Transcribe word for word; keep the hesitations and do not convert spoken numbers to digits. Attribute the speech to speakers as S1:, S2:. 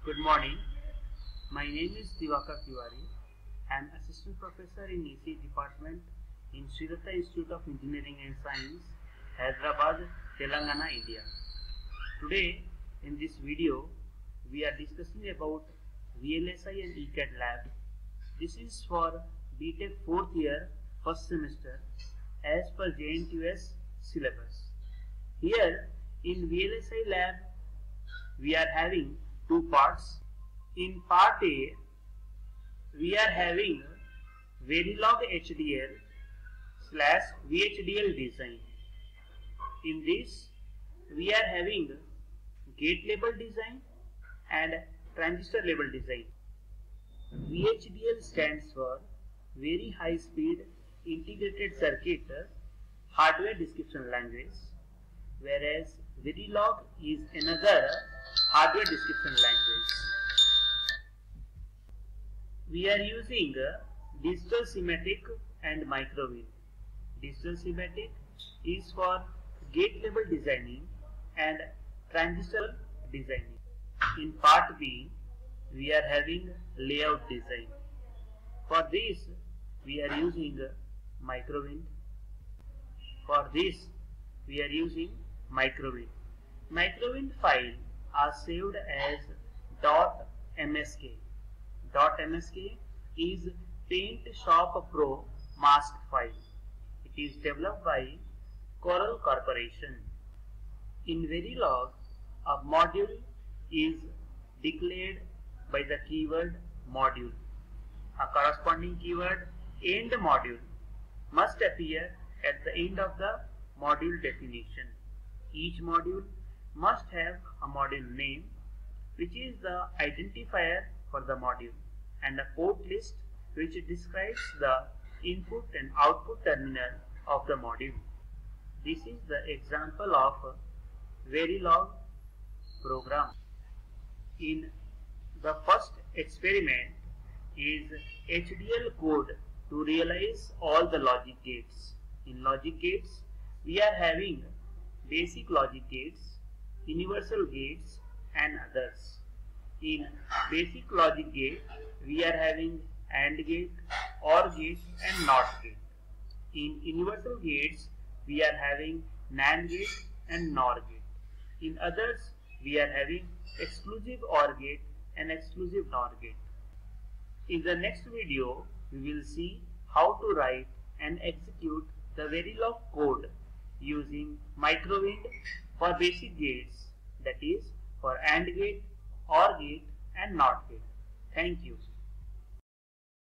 S1: Good morning. My name is Diwakar Tiwary. I am Assistant Professor in E C Department in Sri Datta Institute of Engineering and Science, Hyderabad, Telangana, India. Today, in this video, we are discussing about V L S I and ECAD lab. This is for B Tech fourth year, first semester, as per J N T U H syllabus. Here, in V L S I lab, we are having two parts. In part A, we are having Verilog H D L slash V H D L design. In this, we are having gate level design and transistor level design. V H D L stands for Very High Speed Integrated Circuit Hardware Description Language, whereas Verilog is another hardware description language. We are using digital schematic and microwave. Digital schematic is for gate level designing and transistor designing. In part B, we are having layout design. For this, we are using microwave. For this, we are using microwave. Microwave file are saved as .msk. .msk is Paint Shop Pro mask file. It is developed by Coral Corporation. In Verilog, a module is declared by the keyword module. A corresponding keyword end module must appear at the end of the module definition. Each module must have a module name, which is the identifier for the module, and a port list which describes the input and output terminal of the module. This is the example of Verilog program. In the first experiment is H D L code to realize all the logic gates. In logic gates, we are having basic logic gates, universal gates and others. In basic logic gate, we are having AND gate, OR gate and NOT gate. In universal gates, we are having NAND gate and NOR gate. In others, we are having exclusive OR gate and exclusive NOR gate. In the next video, we will see how to write and execute the Verilog code using microwave for basic gates, that is for AND gate, OR gate and NOT gate. Thank you.